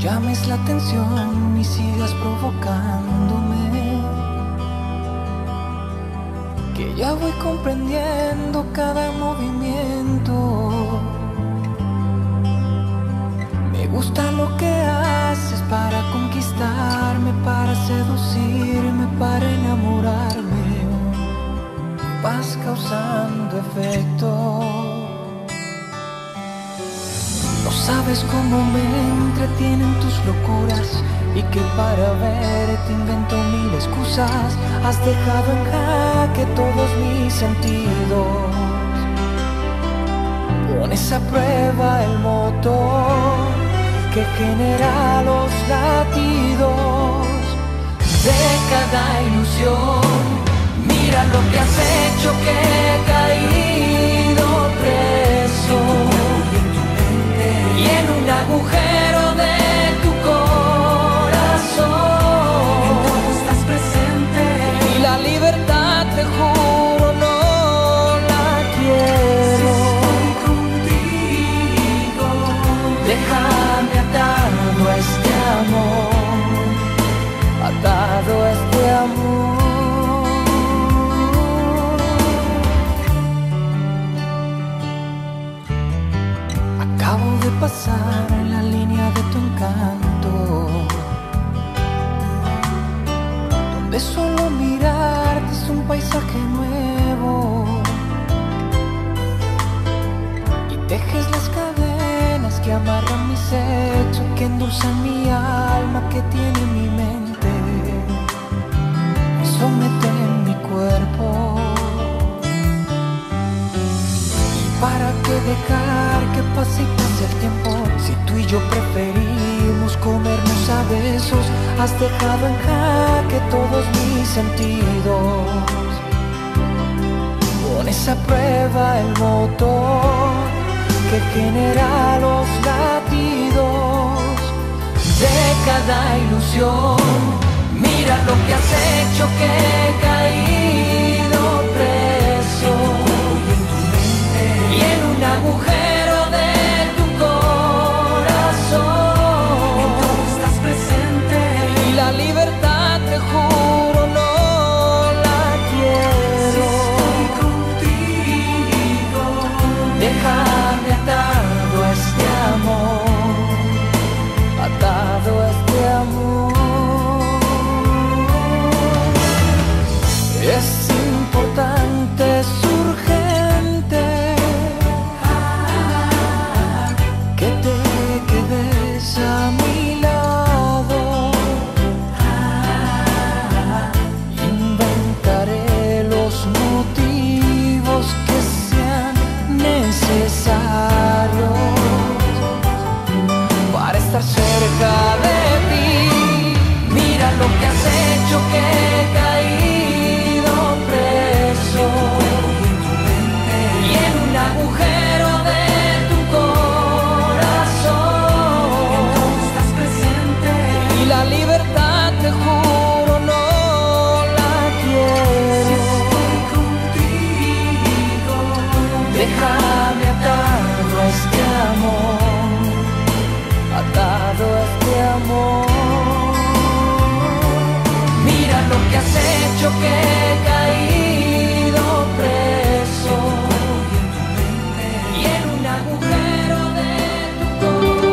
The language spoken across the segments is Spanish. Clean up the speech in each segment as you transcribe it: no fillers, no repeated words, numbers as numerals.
llames la atención y sigas provocándome, que ya voy comprendiendo cada movimiento. Me gusta lo que haces para conquistarme, para seducirme, para enamorarme. Vas causando efecto. No sabes cómo me entretienen tus locuras y que para verte invento mil excusas. Has dejado en jaque todos mis sentidos. Pones a prueba el motor que genera los latidos de cada ilusión. Mira lo que has hecho, que he caído preso y en un agujero de tu corazón. En todo estás presente y la libertad, te juro, no la quiero. Si estoy contigo, Déjame atado a este amor, atado a este amor. Acabo de pasar en la línea de tu encanto, donde solo mirarte es un paisaje nuevo, y tejes las cadenas que amarran mi sexo, que endulzan mi alma, que tiene mi mente, me someten mi cuerpo. ¿Para qué dejar que pase y pase el tiempo? Si tú y yo preferimos comernos a besos. Has dejado en jaque todos mis sentidos. Pones a prueba el motor que genera los latidos de cada ilusión. Mira lo que has hecho, que he caído preso y en un agujero de tu corazón. en todo estás presente Y la libertad, te juro, no la si quiero. estoy contigo. Déjame atado a este amor, atado a este amor. Es importante, es urgente que te quedes a mi lado. Inventaré los motivos que sean necesarios para estar cerca de ti. Mira lo que has hecho, que he caído preso y en un agujero de tu corazón. En todo estás presente Y la libertad, te juro, no la si quiero. estoy contigo. Déjame atado a este amor, atado a este amor. Mira lo que has hecho, que he caído preso y en un agujero de tu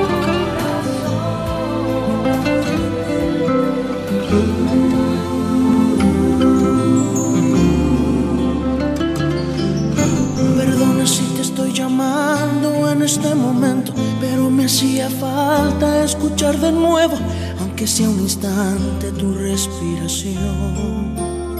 Perdona si te estoy llamando en este momento, pero me hacía falta escuchar de nuevo, aunque sea un instante, tu respiración.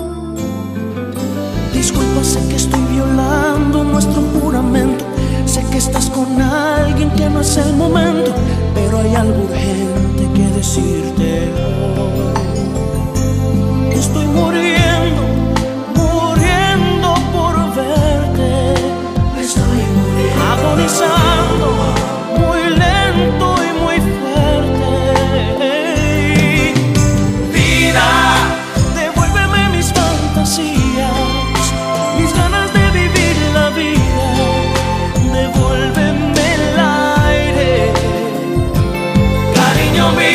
Disculpa, sé que estoy violando nuestro juramento, sé que estás con alguien que no es el momento, pero hay algo urgente que decirte hoy. Estoy muriendo, muriendo por verte. Estoy muriendo Agonizando, muy lento y muy fuerte. vida. Devuélveme mis fantasías, mis ganas de vivir la vida. Devuélveme el aire, Cariño mío.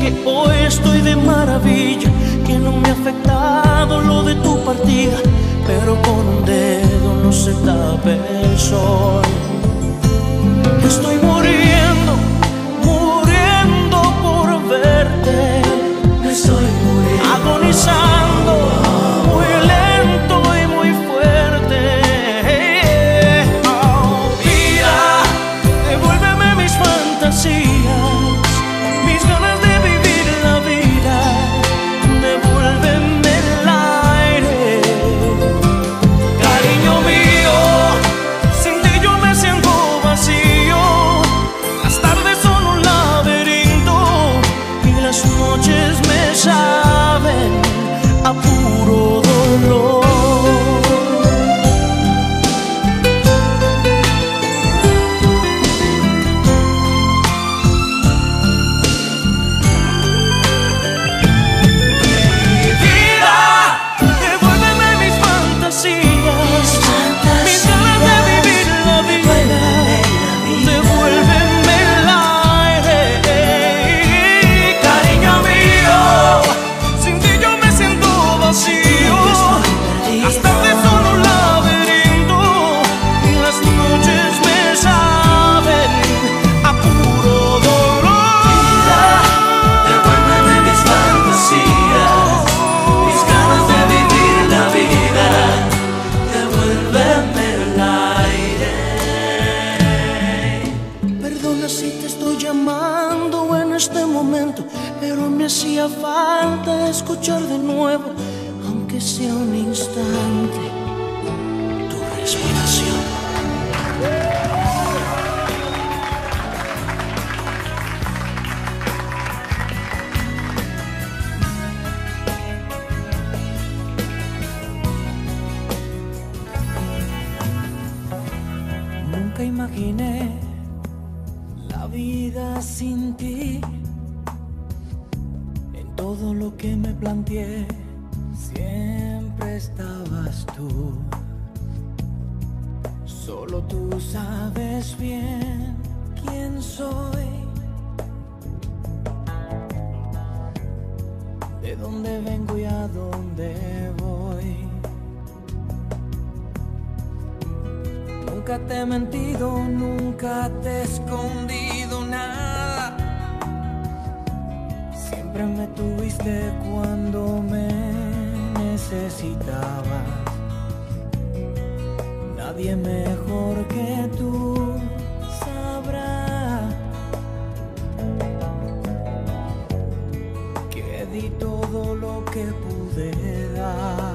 que hoy estoy de maravilla, que no me ha afectado lo de tu partida, pero con un dedo no se tapa el sol. Estoy muriendo, muriendo por verte. Me estoy muriendo, Agonizando, muy lento y muy fuerte. Oh, vida, devuélveme mis fantasías, mis ganas de vivir la vida. Devuélveme el aire, cariño mío. Sin ti yo me siento vacío. Las tardes son un laberinto y las noches me saben a puro dolor. Vida, devuélveme mis fantasías, mis ganas de vivir la vida. Devuélveme el aire, cariño mío. Sin ti yo me siento vacío. Las tardes son un laberinto y las noches me saben a puro dolor. devuélveme mis fantasías, mis ganas de vivir la vida. Devuélveme el aire. Perdona si te estoy llamando en este momento, pero me hacía falta escuchar de nuevo, aunque sea un instante, tu respiración. Nunca imaginé la vida sin ti. En todo lo que me planteé, siempre estabas tú. Solo tú sabes bien quién soy, de dónde vengo y a dónde voy. Nunca te he mentido, nunca te he escondido nada. Siempre me tuviste cuando me necesitabas. Nadie mejor que tú sabrá que di todo lo que pude dar.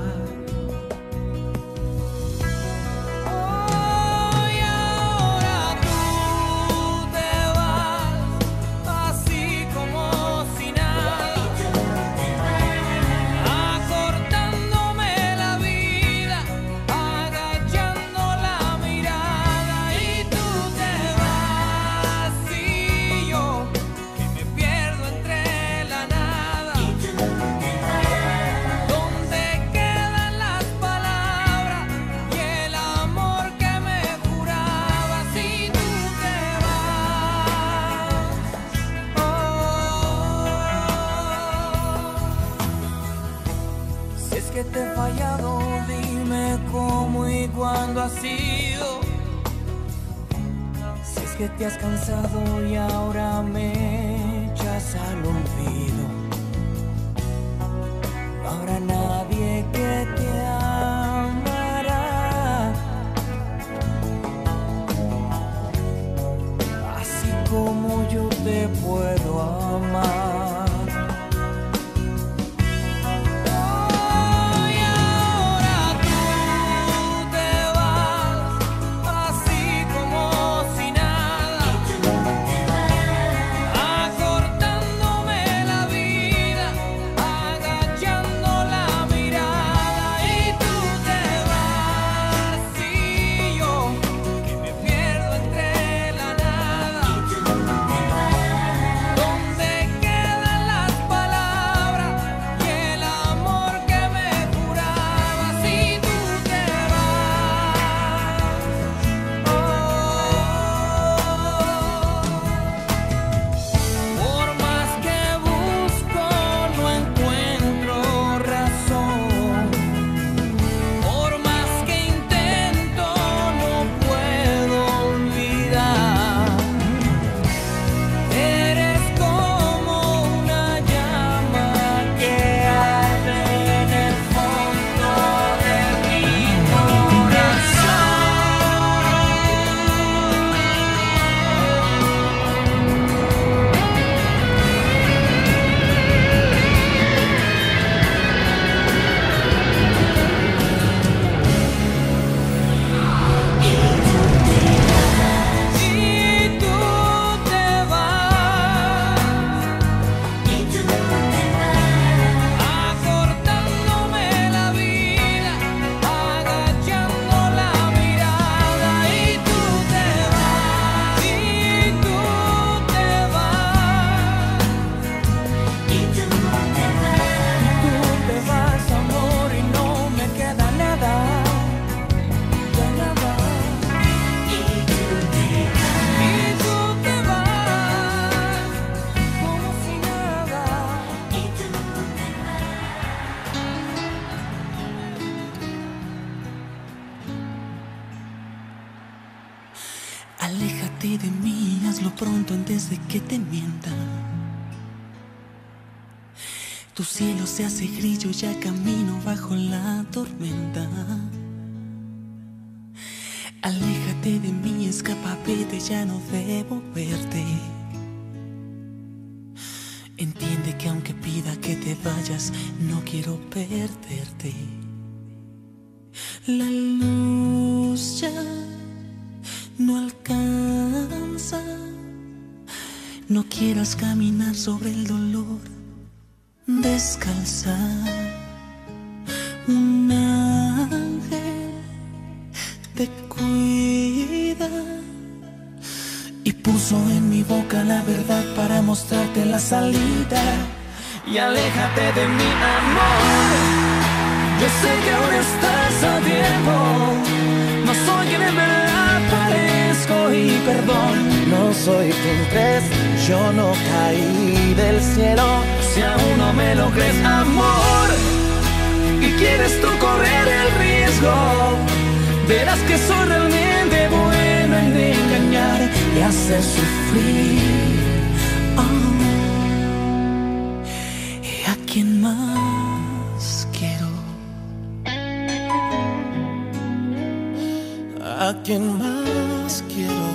Que te he fallado, dime cómo y cuándo ha sido. Si es que te has cansado y ahora me echas al olvido, no habrá nadie que te amará así como yo te puedo amar. Acortándome antes de que te mienta. Tu cielo se hace grillo, ya camino bajo la tormenta. Aléjate de mí, escapa, vete, ya no debo verte. Entiende que aunque pida que te vayas, no quiero perderte. La luz ya no alcanza. No quieras caminar sobre el dolor descalza. Un ángel te cuida y puso en mi boca la verdad para mostrarte la salida. Y aléjate de mi amor, yo sé que aún estás a tiempo. No soy quien en verdad parezco y perdón, no soy quien crees, yo no caí del cielo. Si aún no me lo crees, amor, y quieres tú correr el riesgo, verás que soy realmente bueno en engañar y hacer sufrir. Oh. ¿Y a quién más quiero? ¿A quién más quiero?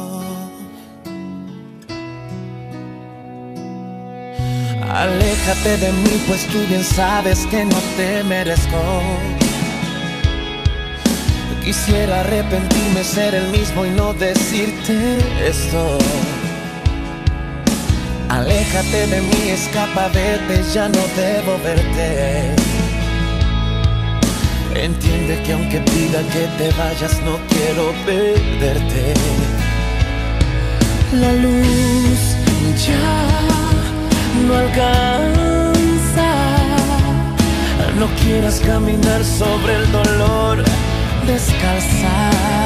Aléjate de mí, pues tú bien sabes que no te merezco. Quisiera arrepentirme, ser el mismo y no decirte esto. Aléjate de mí, escapa, vete, ya no debo verte. Entiende que aunque pida que te vayas, no quiero perderte. La luz ya no alcanza. No quieras caminar sobre el dolor descalza.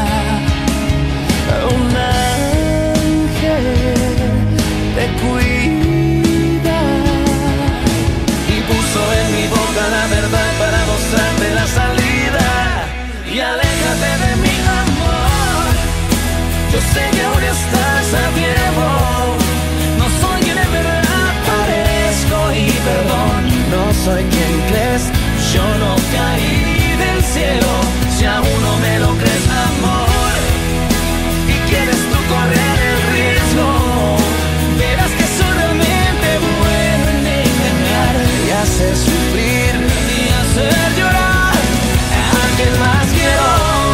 Un ángel te cuida y puso en mi boca la verdad para mostrarte la salida. Y aléjate de mi amor, yo sé que aún estás a tiempo. No soy quien en verdad parezco y perdón, no soy quien crees, yo no caí del cielo. Si aún no me lo crees, amor, y quieres tú correr el riesgo, verás que soy realmente bueno en engañar y hacer sufrir y hacer llorar. ¿A quién más quiero?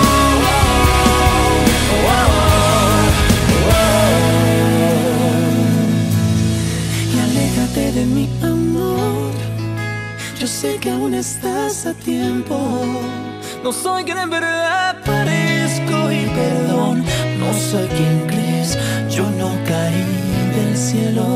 Y aléjate de mi amor, yo sé que aún estás a tiempo. No soy quien en verdad parezco y perdón, no soy quien crees, yo no caí del cielo.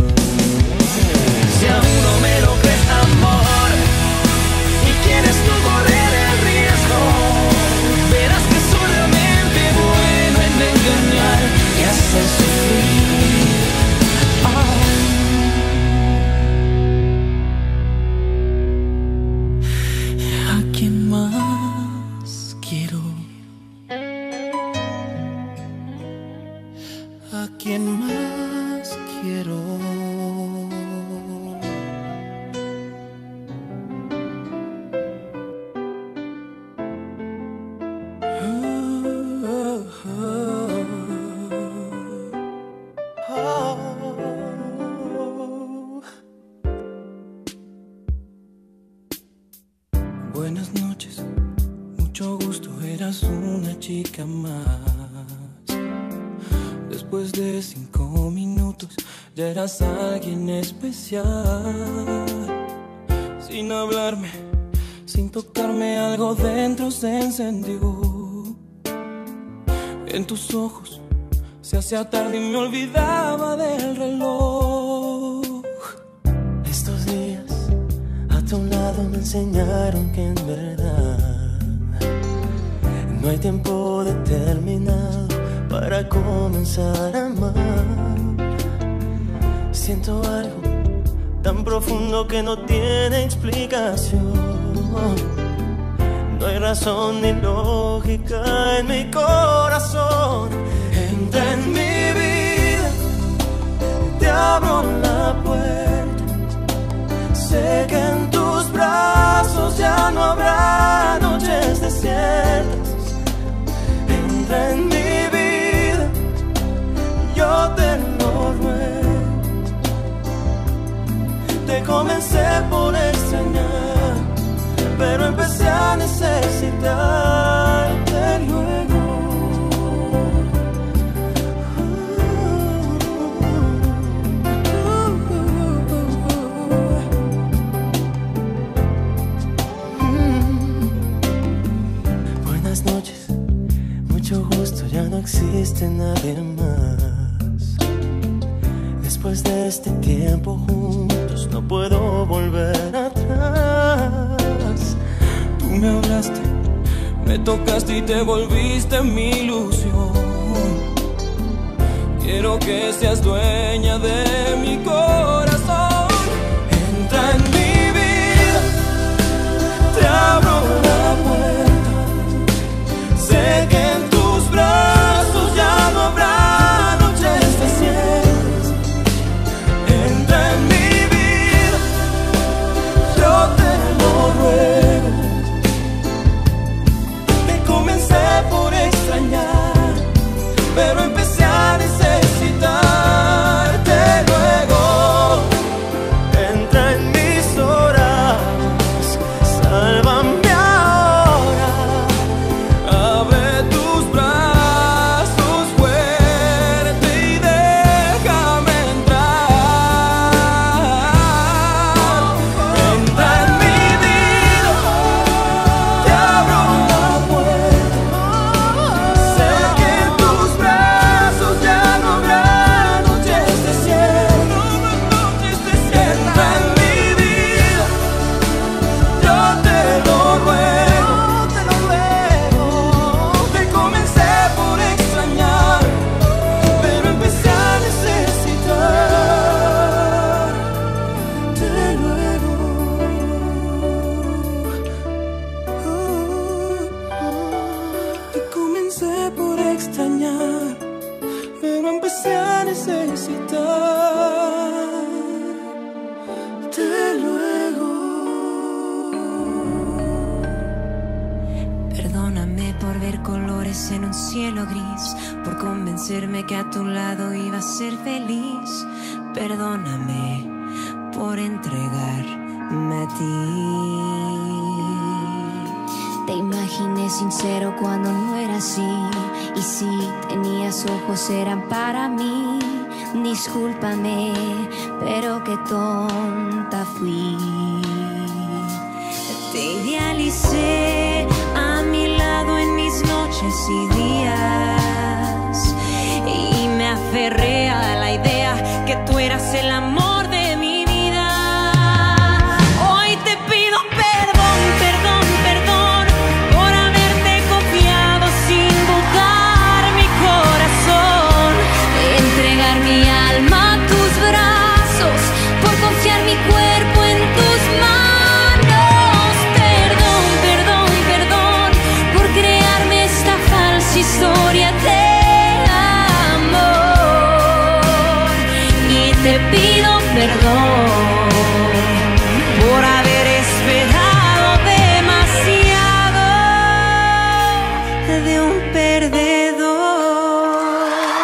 Si aún no me lo crees, amor, y quieres tú correr el riesgo, verás que soy realmente bueno en engañar y hacer sufrir. ¿A quién más quiero? ¿A quién más quiero? Buenas noches, mucho gusto, eras una chica más. Después de 5 minutos ya eras alguien especial. Sin hablarme, sin tocarme, algo dentro se encendió. En tus ojos se hacía tarde y me olvidaba del reloj. Estos días a tu lado me enseñaron que en verdad no hay tiempo determinado para comenzar a amar. Siento algo tan profundo que no tiene explicación. No hay razón ni lógica en mi corazón. Entra en mi vida abro la puerta. Sé que en tus brazos ya no habrá noches desiertas. Entra en mi vida, yo te lo ruego. Te comencé por extrañar, pero empecé a necesitarte luego. Buenas noches, mucho gusto, ya no existe nadie más. Después de este tiempo juntos no puedo volver atrás. Tú me hablaste, me tocaste y te volviste mi ilusión. Quiero que seas dueña de mi corazón. Entra en mi vida, te abro la puerta. Sé que en tus brazos ya no habrá noches desiertas. Entra en mi vida, yo te lo ruego. Te comencé por extrañar, pero empecé a necesitarte luego. Entra en mis horas, sálvame ahora. Abre tus brazos fuerte y déjame entrar. Entra en mi vida, te abro la puerta. Sé que en tus brazos ya no habrá noches desiertas. Entra en mi vida, yo te lo ruego. Te comencé por extrañar, pero empecé a necesitarte luego. Te comencé por extrañar, pero empecé a necesitarte luego. Perdóname por ver colores en un cielo gris, por convencerme que a tu lado iba a ser feliz. Perdóname por entregarme a ti. Te imaginé sincero cuando no era así, y si tenías ojos eran para mí. Discúlpame, pero qué tonta fui. Te idealicé a mi lado en mis noches y días, y me aferré a la idea que tú eras el amor de mi vida. Hoy te pido perdón, perdón, perdón por haberte confiado sin dudar mi corazón, entregar mi alma a tus brazos, por confiar mi cuerpo en tus manos. Perdón, perdón, perdón por crearme esta falsa historia de amor. Y te pido perdón por haber esperado demasiado de un perdedor.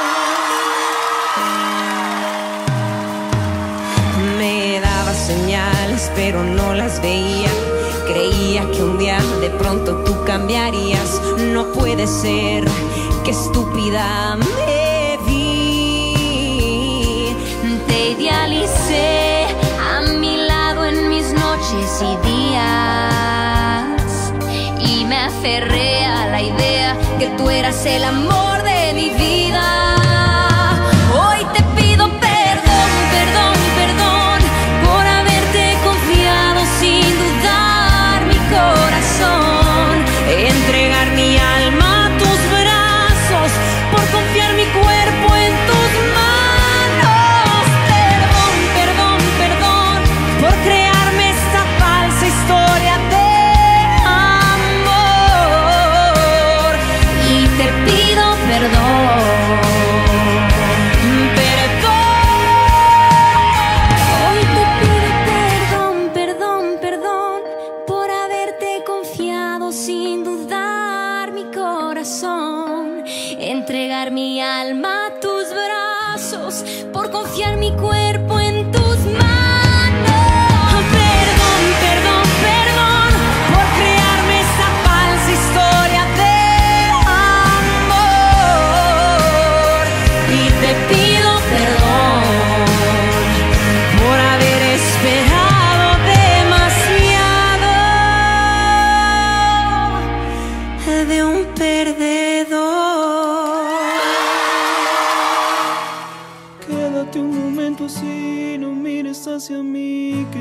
Me daba señales, pero no las veía. Creía que un día de pronto tú cambiarías. No puede ser, qué estúpida me vi. Te idealicé a mi lado en mis noches y días, y me aferré a la idea que tú eras el amor de mi vida. Hoy te pido perdón, perdón, perdón por haberte confiado sin dudar mi corazón, entregar mi alma a tus brazos, por confiar mi cuerpo en tus manos. Perdón, perdón, perdón por crearme esta falsa historia de amor. Y te pido perdón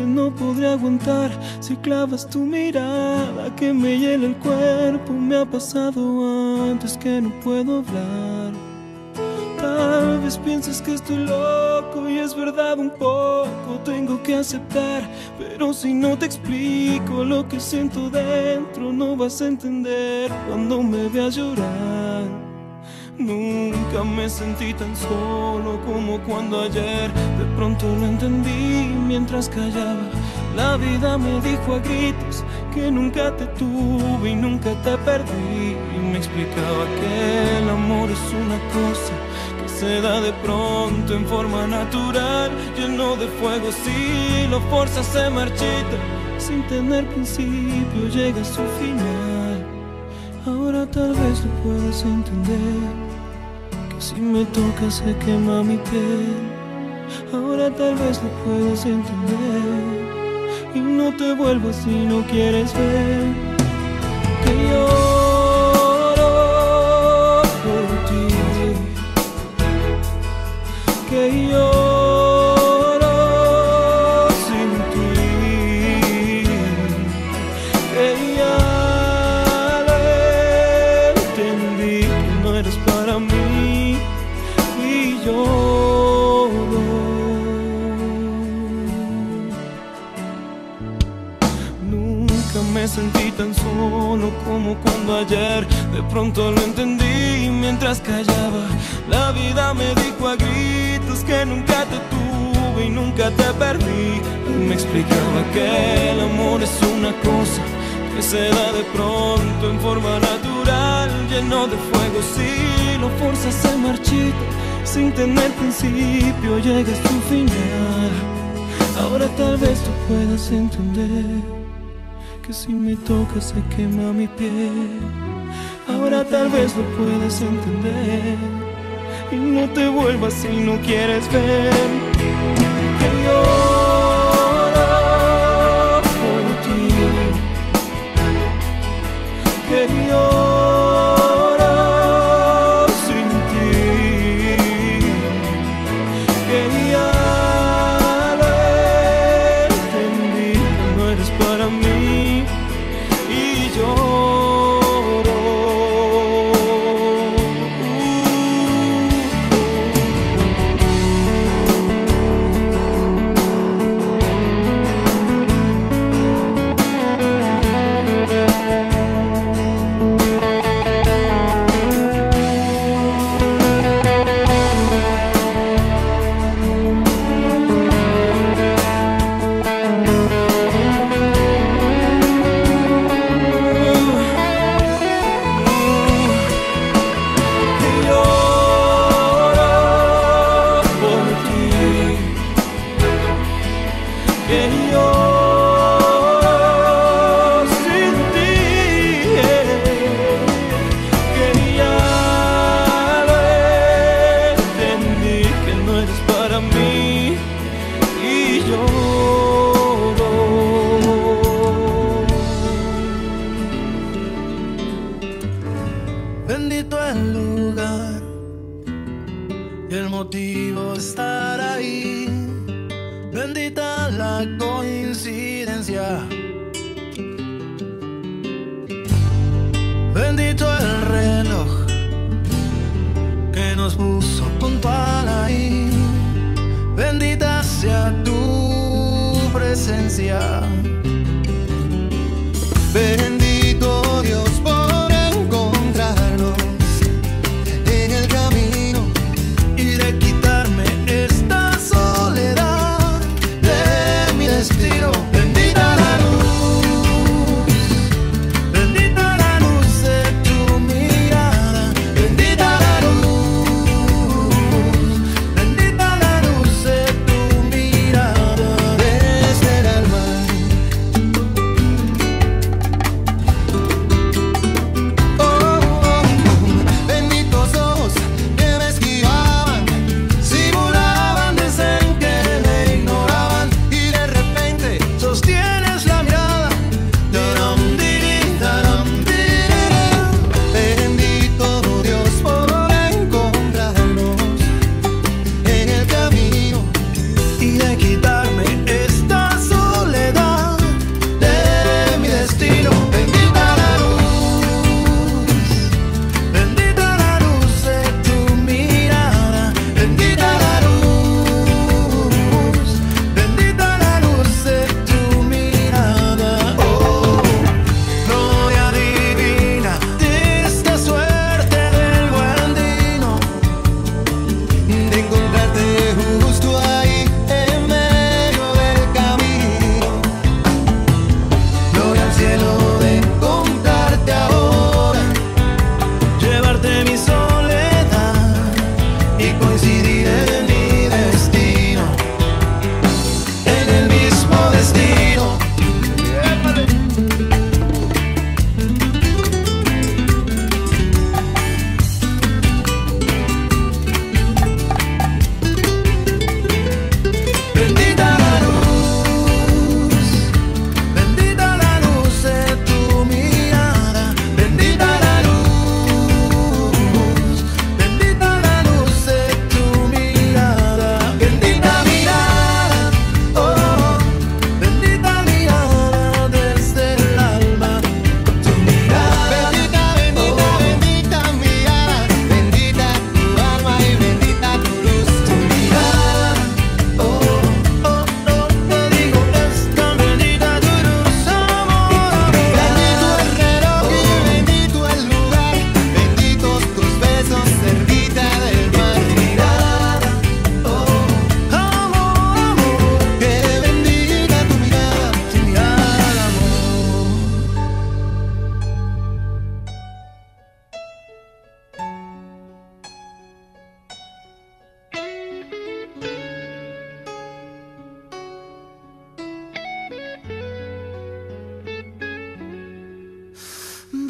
no podré aguantar si clavas tu mirada que me hiela el cuerpo. Me ha pasado antes que no puedo hablar. Tal vez pienses que estoy loco y es verdad un poco, tengo que aceptar. Pero si no te explico lo que siento dentro, no vas a entender cuando me veas llorar. Nunca me sentí tan solo como cuando ayer de pronto lo entendí mientras callaba. La vida me dijo a gritos que nunca te tuve y nunca te perdí. Y me explicaba que el amor es una cosa que se da de pronto en forma natural, lleno de fuego. Si lo forzas se marchita, sin tener principio llega a su final. Ahora tal vez lo puedas entender, que si me tocas se quema mi piel. Ahora tal vez lo puedas entender y no te vuelvas si no quieres ver que lloro por ti, que lloro sin ti, que ya lo entendí que no eres para mí y lloro. Nunca me sentí tan solo como cuando ayer de pronto lo entendí mientras callaba. La vida me dijo a gritos que nunca te tuve y nunca te perdí. Y me explicaba que el amor es una cosa que se da de pronto en forma natural, lleno de fuego. Si lo forzas se marchita, sin tener principio llega a su final. Ahora tal vez tú puedas entender que si me tocas se quema mi piel. Ahora tal vez lo puedas entender y no te vuelvas si no quieres ver que lloro por ti, que lloro sin ti, que ya lo entendí que no eres para mí y lloro. Bendito el lugar y el motivo estar ahí. Bendita la coincidencia. Bendito el reloj que nos puso puntual ahí. Bendita sea tu presencia. Bendito Dios por encontrarnos en el camino y de quitarme esta soledad de mi destino. Bendita la luz, bendita la luz de tu mirada. Bendita la luz, bendita la luz de tu mirada. Desde el alma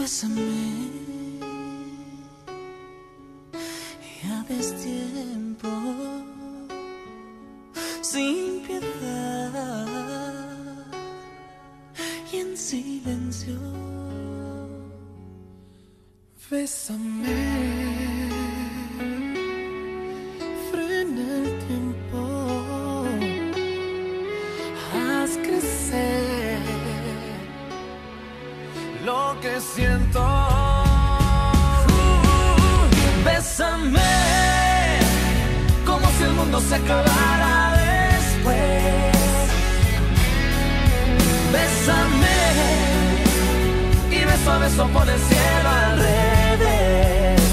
Bésame, ya destiempo, sin piedad y en silencio. Bésame, frena el tiempo, haz crecer lo que siento. Bésame, como si el mundo se acabara después. Bésame, y beso a beso por el cielo al revés.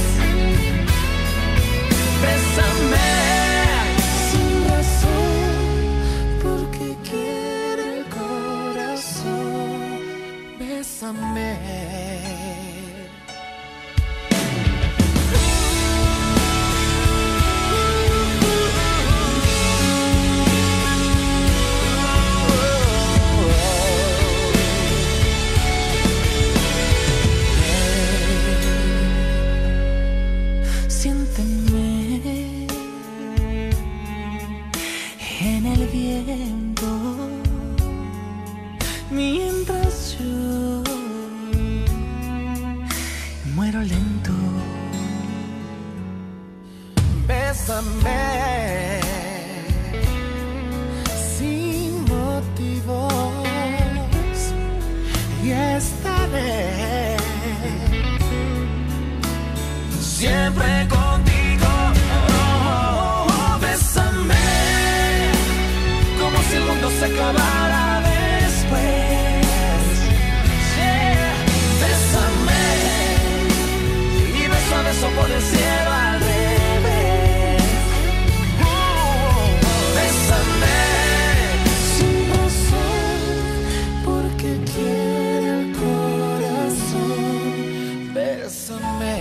Bésame, sin razón, porque quiere el corazón. Bésame. Siénteme en el viento mientras yo muero lento. Bésame sin motivos y estaré siempre contigo. Bésame, como si el mundo se acabara después. Yeah. Bésame, y beso a beso por el cielo al revés. Bésame, sin razón, porque quiere el corazón. Bésame.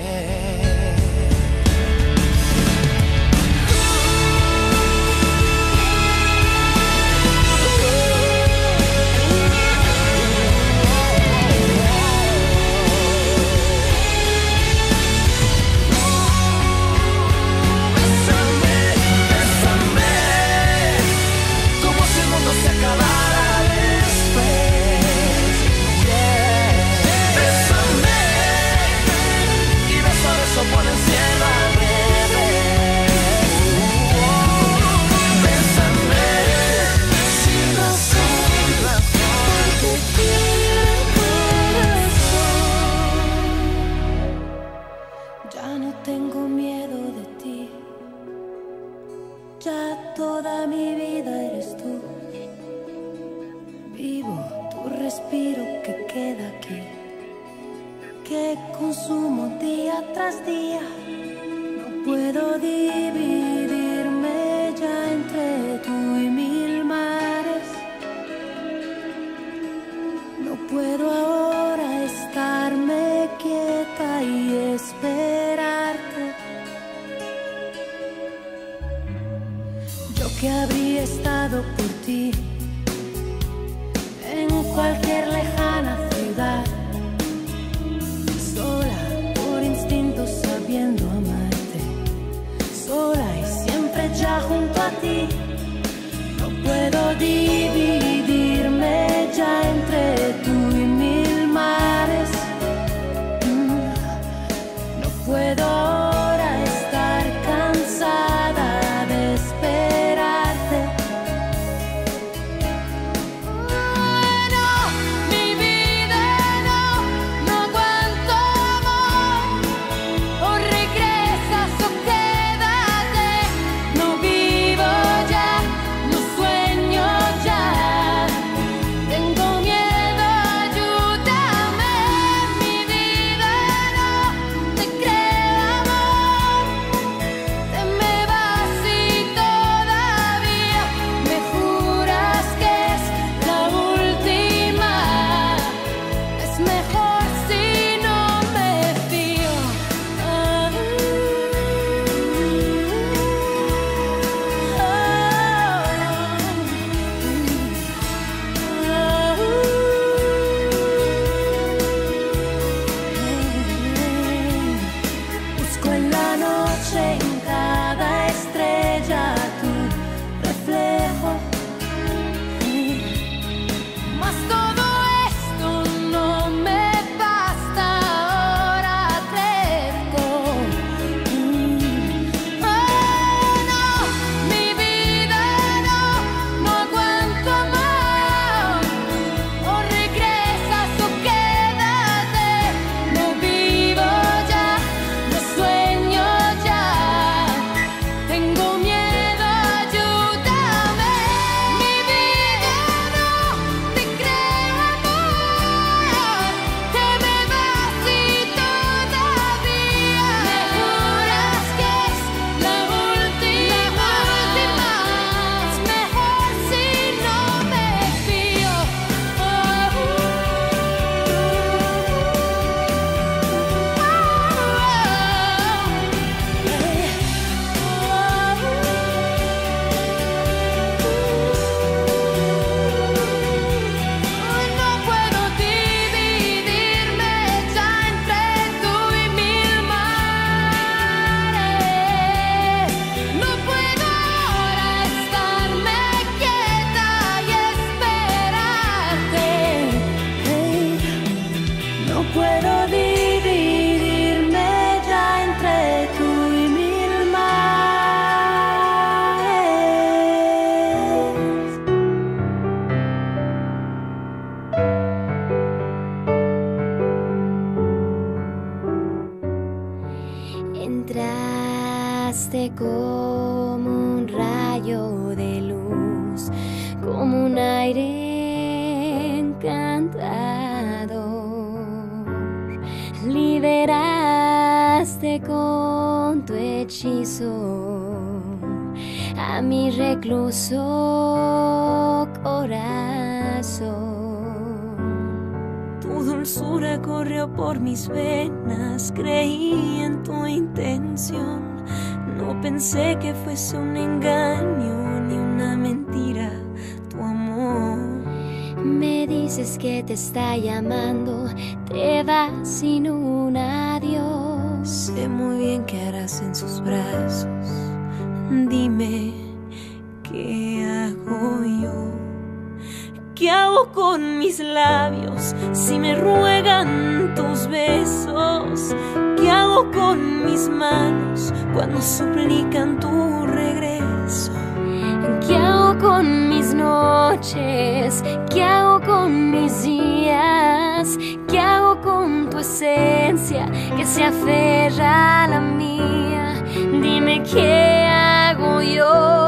Por el cielo al revés. Bésame, sin razón, porque quiero el corazón. Ya no tengo miedo de ti, ya toda mi vida eres tú. Vivo tu respiro que queda aquí, que consumo día tras día. No puedo dividirme ya entre tú y mil mares. No puedo ahora estarme quieta y esperarte. Yo que habría estado por ti en cualquier lejana ciudad, sola por instinto sabiendo amarte, sola y siempre ya junto a ti. No puedo dividirme ya entre tú y mil mares. No puedo ahora estar cansada de esperarte. No. Llegaste como un rayo de luz, como un aire encantador. Liberaste con tu hechizo a mi recluso corazón. Tu dulzura corrió por mis venas, creí en tu intención. No pensé que fuese un engaño ni una mentira tu amor. Me dices que te está llamando, te vas sin un adiós. Sé muy bien qué harás en sus brazos. Dime, ¿qué hago yo? ¿Qué hago con mis labios si me ruegan tus besos? ¿Qué hago con mis manos cuando suplican tu regreso? ¿Qué hago con mis noches? ¿Qué hago con mis días? ¿Qué hago con tu esencia que se aferra a la mía? Dime, ¿qué hago yo?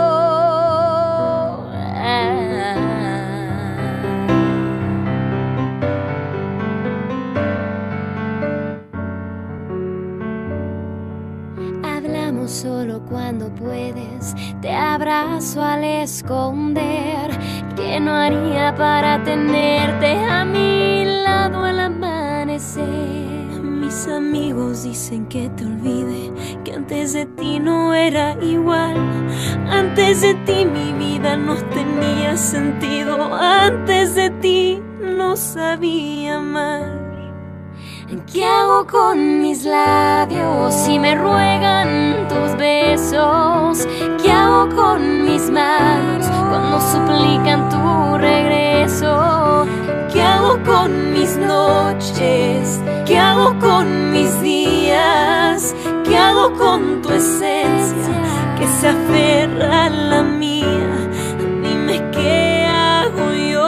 Hablamos solo cuando puedes, te abrazo al esconder. ¿Qué no haría para tenerte a mi lado al amanecer? Mis amigos dicen que te olvide, que antes de ti no era igual. Antes de ti mi vida no tenía sentido, antes de ti no sabía amar. ¿Qué hago con mis labios si me ruegan tus besos? ¿Qué hago con mis manos cuando suplican tu regreso? ¿Qué hago con mis noches? ¿Qué hago con mis días? ¿Qué hago con tu esencia que se aferra a la mía? Dime, ¿qué hago yo?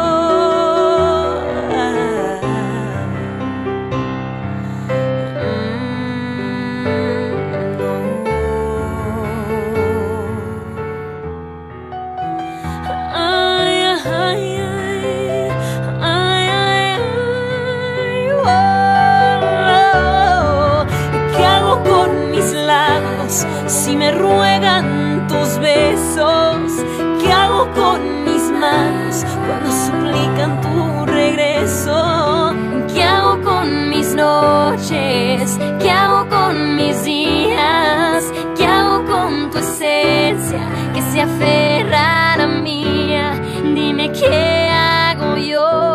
Si me ruegan tus besos, ¿qué hago con mis manos cuando suplican tu regreso? ¿Qué hago con mis noches? ¿Qué hago con mis días? ¿Qué hago con tu esencia que se aferra a la mía? Dime, ¿qué hago yo?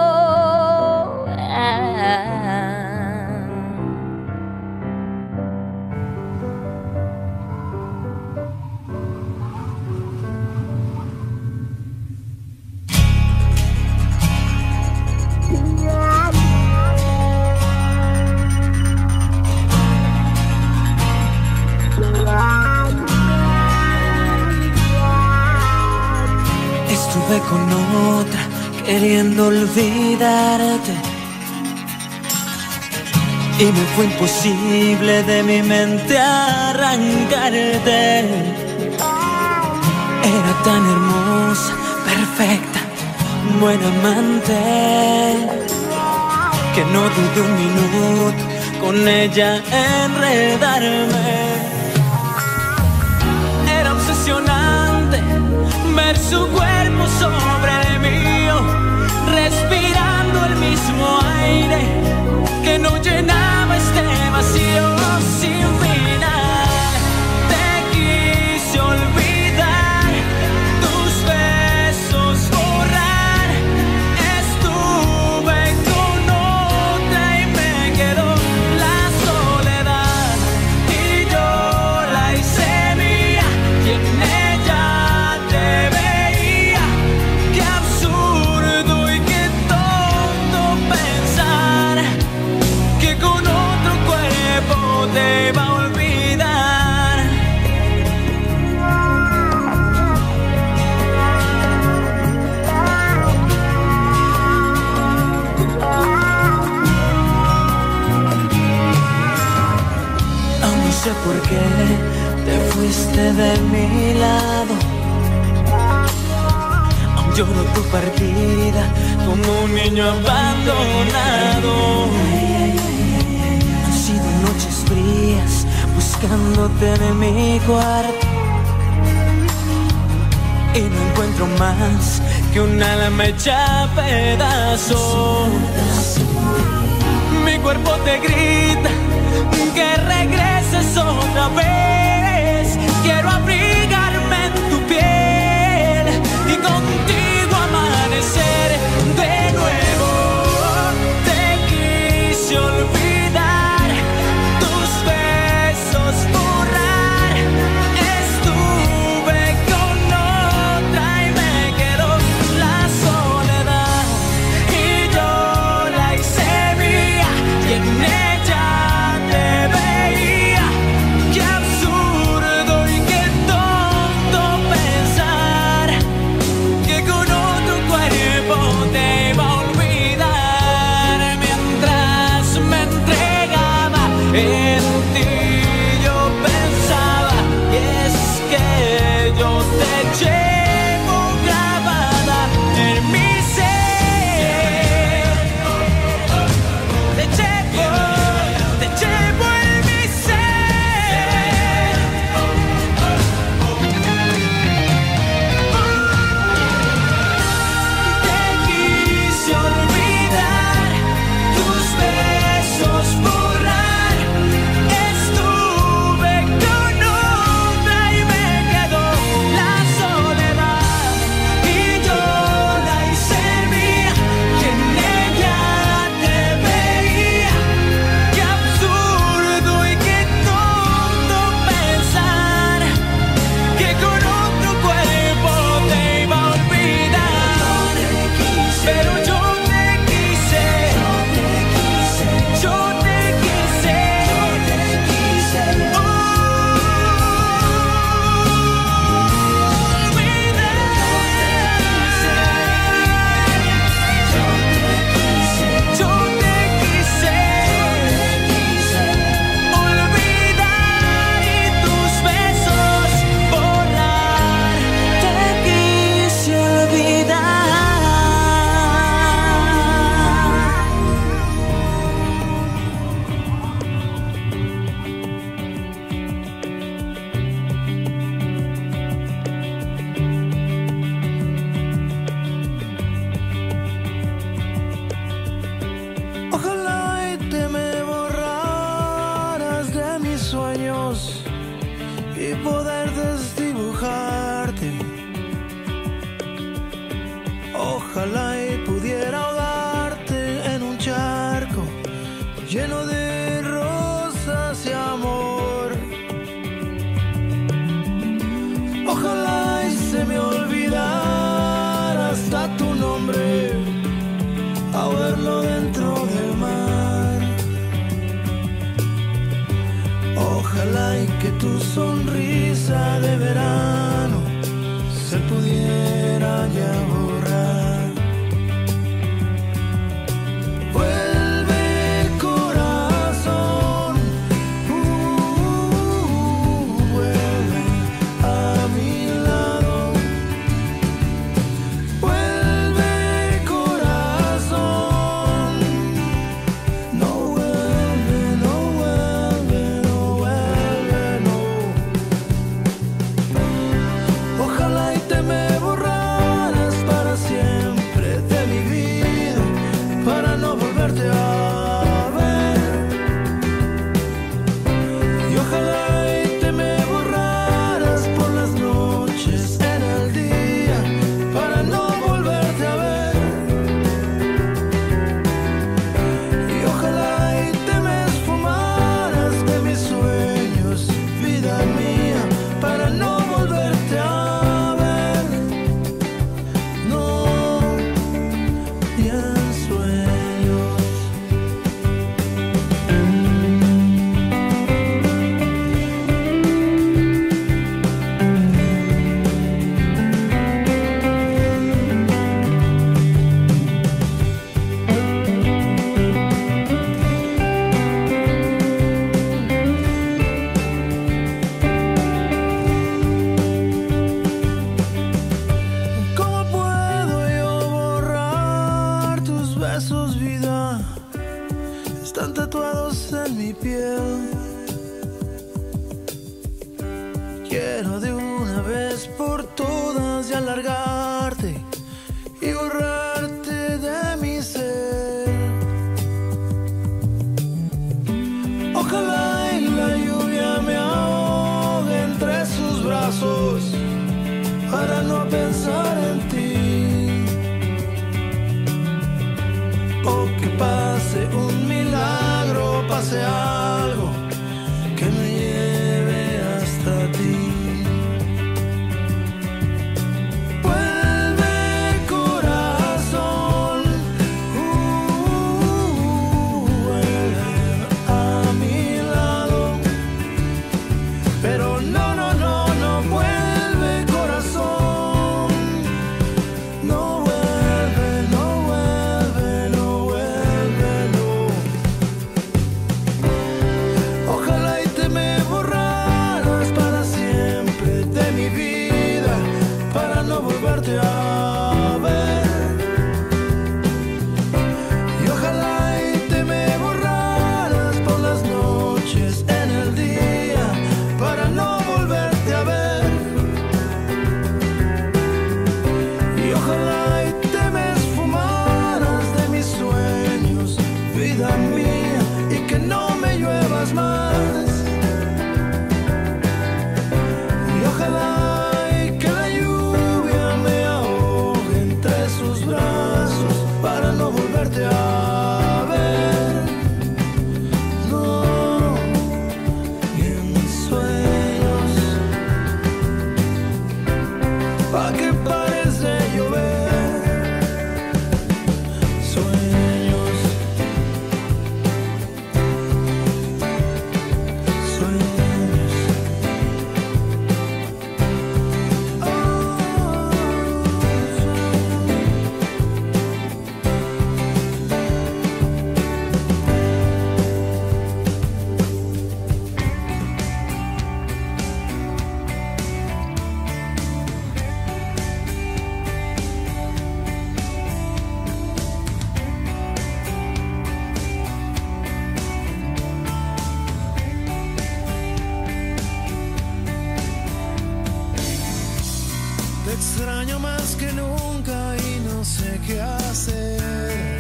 Estuve con otra queriendo olvidarte y me fue imposible de mi mente arrancarte. Era tan hermosa, perfecta, buena amante, que no dudé un minuto con ella enredarme. Era obsesionante ver su cuerpo sobre el mío, respirando el mismo aire que no llenaba este vacío sin final. Te quise olvidar, tus besos borrar. Estuve con otra y me quedó la soledad, y yo la hice mía, y en ella te veía. Qué absurdo y qué tonto pensar que con otro cuerpo te va a olvidar. Aún no sé por qué te fuiste de mi lado. Aún lloro tu partida como un niño abandonado. Han sido noches frías buscándote en mi cuarto y no encuentro más que un alma hecha pedazos. Mi cuerpo te grita que regreses otra vez. Quiero abrigarme en tu piel y contigo amanecer de nuevo. Te quise olvidar, tus besos borrar. Estuve con otra y me quedó la soledad, y yo la hice mía y en ella te veía. Qué absurdo y qué tonto pensar que con otro cuerpo te iba a olvidar. Mientras me entregaba en ti yo pensaba, y es que yo te llevo grabada en mi ser. Te llevo en mi ser. Te quise olvidar, tus besos borrar. Estuve con otra y me quedó la soledad, y yo la hice mía y en ella te veía. Qué absurdo y qué tonto pensar que con otro cuerpo te iba a olvidar. Pero yo te quise, yo te quise, olvidar y tus besos borrar. Te quise olvidar. Ojalá y te me borraras de mis sueños y poder desdibujarte. Ojalá y pudiera ahogarte en un charco lleno de rosas y amor. Ojalá y se me olvidara hasta tu nombre, a verlo dentro del mar. Ojalá y que tu sonrisa de verano se pudiera ya borrar. Vuelve, corazón, vuelve a mi lado. Vuelve, corazón, no vuelve, no vuelve, no vuelve, no. besos, vida, están tatuados en mi piel. Quiero de una vez por todas ya largarte y borrarte de mi ser. Ojalá y la lluvia me ahogue entre sus brazos para no pensar en ti. O que pase un milagro, pase algo que me lleve hasta ti. Vuelve, corazón, vuelve a mi lado. Pero no, no, no, no vuelve, corazón. No vuelve, no vuelve, no vuelve, no. Ojalá y te me borraras para siempre de mi vida, para no volverte a ver. Y ojalá y te me borraras por las noches en el día, para no volverte a ver. Y ojalá y te me esfumaras de mis sueños, vida mía, y que no me lluevas más. Y ojalá y que la lluvia me ahogue entre sus brazos para no volverte a ver. No, y en mis sueños, pa' que pares de llover. Sueños, sueños. Te extraño más que nunca y no sé qué hacer.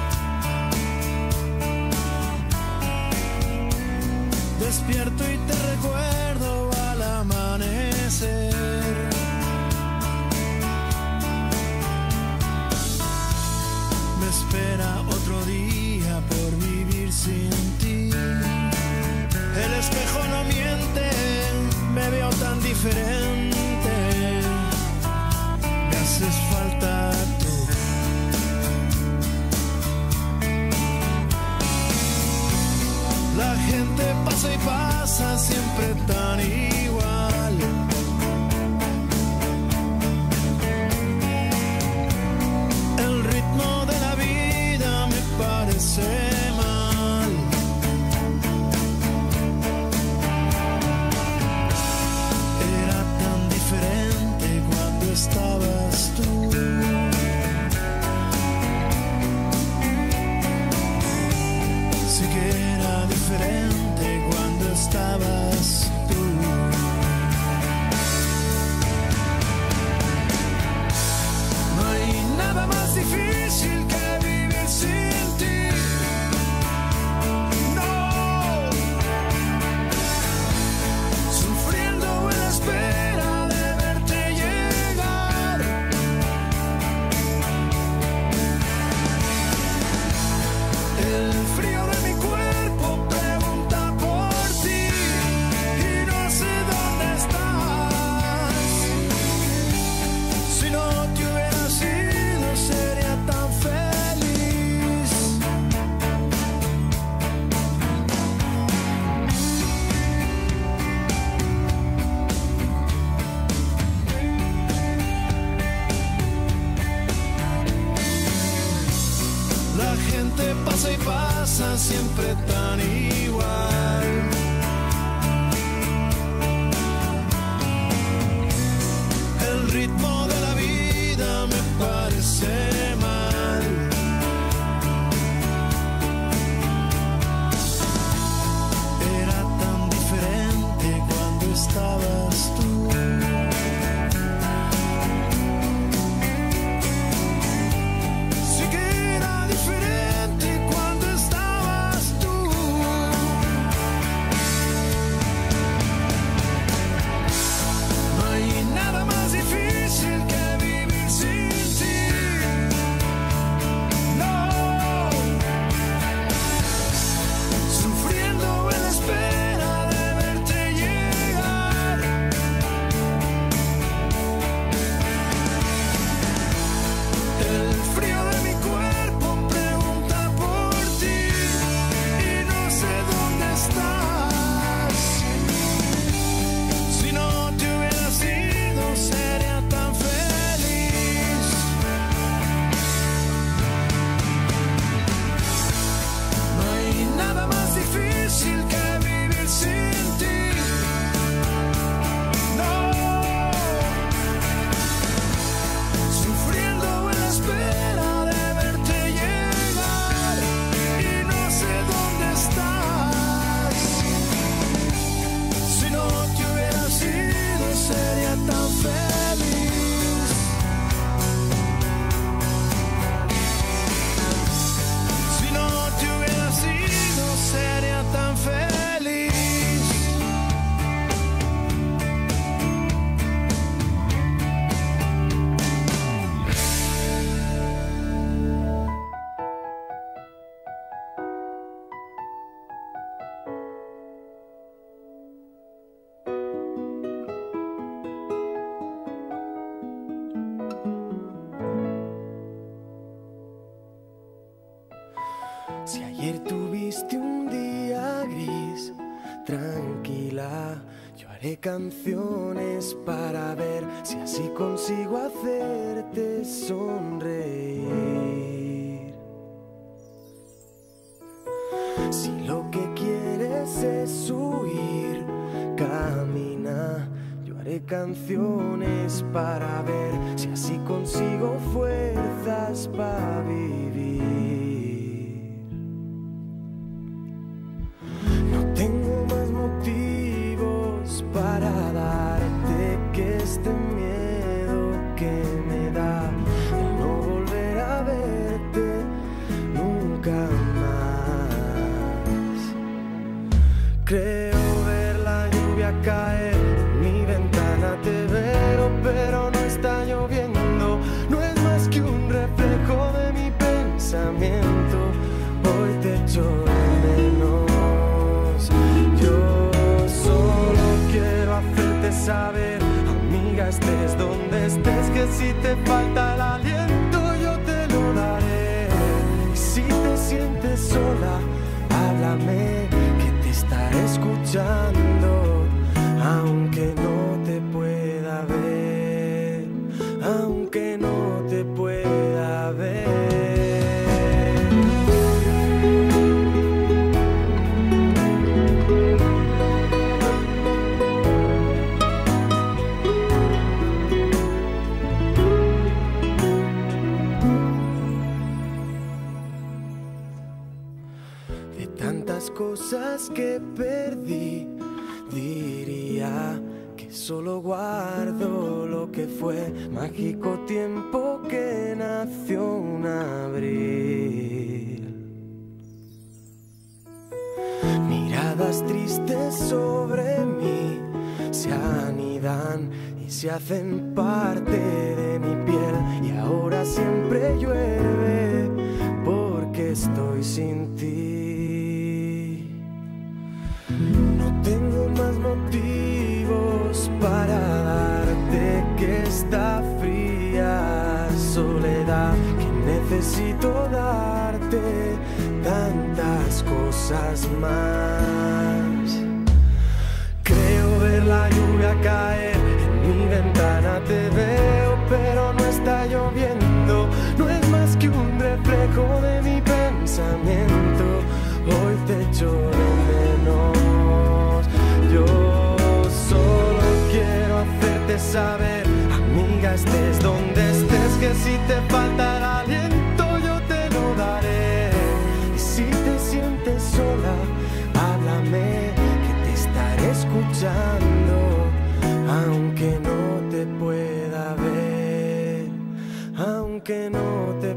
Despierto y te recuerdo al amanecer. Me espera otro día por vivir sin ti. El espejo no miente, me veo tan diferente. Me haces falta tú. La gente pasa y pasa siempre tan igual. El ritmo de la vida me parece mal. Era tan diferente cuando estabas tú. Sí que era diferente cuando estabas tú. No hay nada más difícil que vivir sin ti. No, sufriendo en la espera de verte llegar. El frío de mi cuerpo pregunta por ti y no sé dónde estás. Si no te hubiera sido, sería tan feliz. La gente pasa y pasa siempre tan igual. El ritmo de la vida me parece mal. Si ayer tuviste un día gris, tranquila, yo haré canciones para ver si así consigo hacerte sonreír. Si lo que quieres es huir, camina, yo haré canciones para ver si así consigo fuerzas para vivir. No tengo más motivos para darte que este miedo que me da el no volver a verte nunca más. Creo ver la lluvia caer en mi ventana, te veo pero no está lloviendo, no es más que un reflejo de mi pensamiento. Hoy te echo de menos, yo solo quiero hacerte saber, amiga, estés donde estés, que si te falta el aliento yo te lo daré. Y si te sientes sola, háblame, que te estaré escuchando, aunque no te pueda ver, aunque no te pueda ver. De tantas cosas que perdí, diría que solo guardo lo que fue mágico tiempo que nació un abril. Miradas tristes sobre mí se anidan y se hacen parte de mi piel, y ahora siempre llueve porque estoy sin ti. No tengo más motivos para darte que esta fría soledad, que necesito darte tantas cosas más. Creo ver la lluvia caer en mi ventana, te veo pero no está lloviendo, no es más que un reflejo de mi pensamiento. Hoy te echo de menos, yo solo quiero hacerte saber, amiga, estés donde estés, que si te falta el aliento yo te lo daré. Y si te sientes sola, háblame, que te estaré escuchando, aunque no te pueda ver, aunque no te